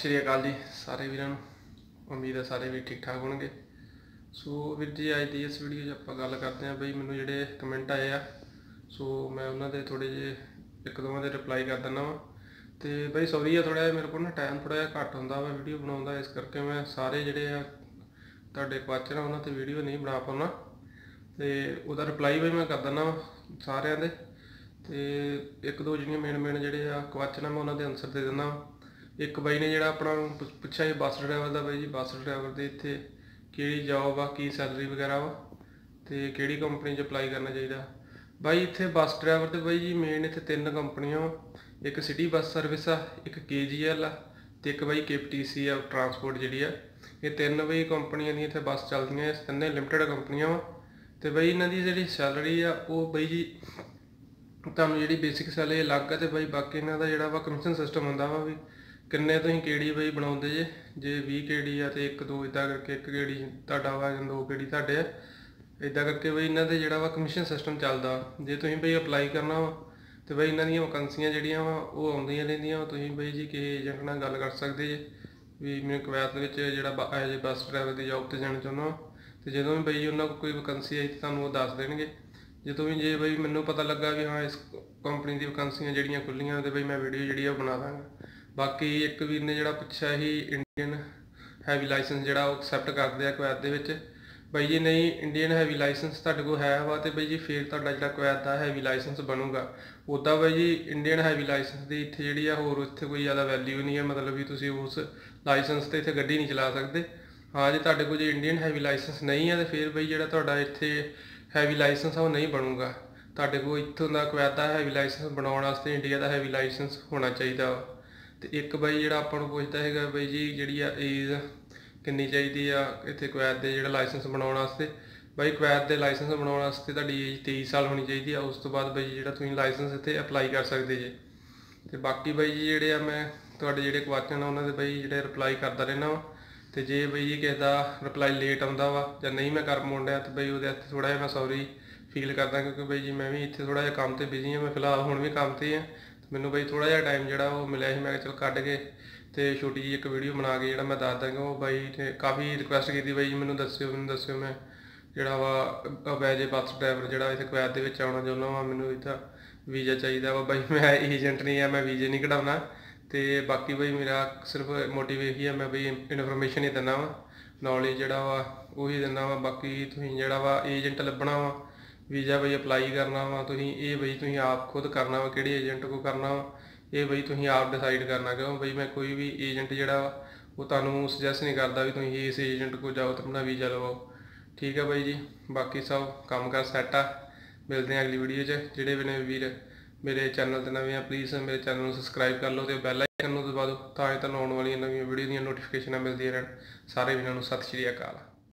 श्री अकाल जी सारे वीरां नूं। उम्मीद है सारे भी ठीक ठाक होणगे। सो वीर जी अज की इस वीडियो आपां गल करते हैं बई मैनूं जिहड़े कमेंट आए आ, सो मैं उन्हां दे थोड़े जे एक दोवां दे रिप्लाई कर दिंदा वां। तो बई सॉरी है थोड़ा मेरे को ना टाइम थोड़ा जिहा घट हुंदा वा वीडियो बनाउण दा, इस करके मैं सारे जिहड़े आ तुहाडे क्वेश्चन उन्हां ते वीडियो नहीं बना पाउंदा। तो उहदा रिप्लाई बई मैं कर दिंदा वां सारिआं दे। तो एक दो जिहड़ियां मेन जिहड़े आ क्वेश्चन आ मैं उन्हां दे आंसर दे दिंदा वां। एक बई ने जिहड़ा अपना पुछया जी बस ड्राइवर का, बई जी बस ड्राइवर के इत्थे किहड़ी जॉब आ, की सैलरी वगैरह वा, तो किहड़ी कंपनी च अपलाई करना चाहिए। बई इत्थे बस ड्राइवर तो बई जी मेन इत्थे 3 कंपनियां वा, एक सिटी बस सर्विस आ, एक KGL आ, तो एक बई KPTC आ ट्रांसपोर्ट जी आ। ये 3 बई कंपनियां दी इत्थे बस चलदियां, इस 3 लिमिटेड कंपनियां वा। तो बई इन्हां दी जिहड़ी सैलरी आ वो बई जी तुहानूं जिहड़ी बेसिक सैलरी अलग है, तो बई बाकी इन्हां दा जिहड़ा वा कमीशन सिस्टम हुंदा वा भी किन्ने तुसीं केड़ी बई बनाउंदे जे 20 केड़ी आ तो 1 2 इदां करके 1 केड़ी तुहाडा वा जां 2 केड़ी तुहाडे आ, इदां करके बई इन्हां दे जिहड़ा वा कमीशन सिस्टम चलदा। जे तुसीं बई अपलाई करना वा तो बई इन्हां दियां वैकेंसियां जिहड़ियां वा वो आउंदियां रहिंदियां। तुसीं बई जी किसी एजेंट नाल गल कर सकदे जे भी मैं कुवैत दे विच जिहड़ा एज ए बस ड्राइवर की जॉब ते जाना चाहुंदा वां, तो जदों भी बई उन्हां कोल कोई वैकेंसी आई तो तुहानूं वो दस देणगे। जो भी जे बई मैनूं पता लगा भी हाँ इस कंपनी दी वैकेंसियां जिहड़ियां खुल्लियां तो बई मैं वीडियो जिहड़ी आ बना दांगा। बाकी एक वीर ने जिहड़ा पुछया ही इंडियन हैवी लाइसेंस जिहड़ा वो एक्सैप्ट करदे आ कुवैत दे विच। बई जी नहीं, इंडियन हैवी लाइसेंस तुहाडे कोल है वा तो बई जी फिर तुहाडा जिहड़ा कुवैत दा हैवी लाइसेंस बनूगा। उदा बई जी इंडियन हैवी लाइसेंस की इत्थे जिहड़ी आ होर इत्थे कोई ज़्यादा वैल्यू नहीं है, मतलब भी तुसीं उस लाइसेंस ते इत्थे गड्डी नहीं चला सकते। हाँ जे तुहाडे कोल जे इंडियन हैवी लाइसेंस नहीं है तो फिर बई जिहड़ा तुहाडा इत्थे हैवी लाइसेंस आ वो नहीं बनूगा। तुहाडे कोल इत्थों दा कुवैत दा हैवी लाइसेंस बनाउण वास्ते इंडिया का हैवी लाइसेंस होना चाहिए वा। तो एक बई जिहड़ा आपां नूं पुछदा हैगा बई जी जिहड़ी आ एज किन्नी चाहिदी आ इत्थे कुवैत दे जिहड़ा लाइसेंस बनाउण वास्ते। बई कुवैत दे लाइसेंस बनाउण वास्ते तुहाडी एज 23 साल होनी चाहिए आ, उस तो बाद बई जिहड़ा तुसीं लाइसेंस इत्थे अपलाई कर सकदे जे। तो बाकी बई जी जिहड़े आ मैं तुहाडे जिहड़े क्वेश्चन आ उन्हां दे बई जिहड़े रिप्लाई करदा रहिंदा वां। तो जे बई जी किसी का रिप्लाई लेट आउंदा वा जां नहीं मैं कर पाउंदा तो बई उहदे वास्ते थोड़ा जिहा मैं सॉरी फील करदा, क्योंकि बई जी मैं भी इत्थे थोड़ा जिहा काम ते बिजी हाँ। मैं फिलहाल हुण भी काम ते ही हाँ। मैनूं बई थोड़ा जिहा टाइम जिहड़ा वो मिलिया ही, मैं चल कढ के तो छोटी जी एक वीडियो बना के जिहड़ा मैं दस दांगा। वो बई ने काफ़ी रिक्वेस्ट की बई जी मैनूं दस्सिओ मैं जिहड़ा वा एज ए बस ड्राइवर जिहड़ा इत्थे कुवैत दे विच आउणा चाहुंदा वां, मैनूं इत्थै वीज़ा चाहिदा वा। बई मैं एजेंट नहीं है, मैं वीज़े नहीं कढाउणा। तो बाकी बई मेरा सिर्फ मोटिव यही है, मैं बई इनफॉर्मेशन ही दिंदा वां, नॉलेज जिहड़ा वा उही दिंदा वां। बाकी तुसीं जिहड़ा वा एजेंट लभणा वा, वीज़ा बई अपलाई करना वा तुसीं, ये बई तुसीं आप खुद करना वा, किहड़े एजेंट को करना वा ये बई तुसीं आप डिसाइड करना। क्यों बई मैं कोई भी एजेंट जिहड़ा वा वो तुहानूं सुजैस्ट नहीं करदा भी तुसीं इस एजेंट को जाओ तो अपना वीज़ा लवाओ। ठीक है बई जी, बाकी सब काम कर सैट आ। मिलते हैं अगली वीडियो च। जिहड़े भी ने वीर मेरे चैनल ते नवे आ प्लीज़ मेरे चैनल को सबसक्राइब कर लो तो बैल आइकन नूं दबा दो तां जो तुहानूं आउण वालियां नवीं वीडियो दी नोटिफिकेशन मिलदियां रहन। सारे वीरां नूं सत श्री अकाल।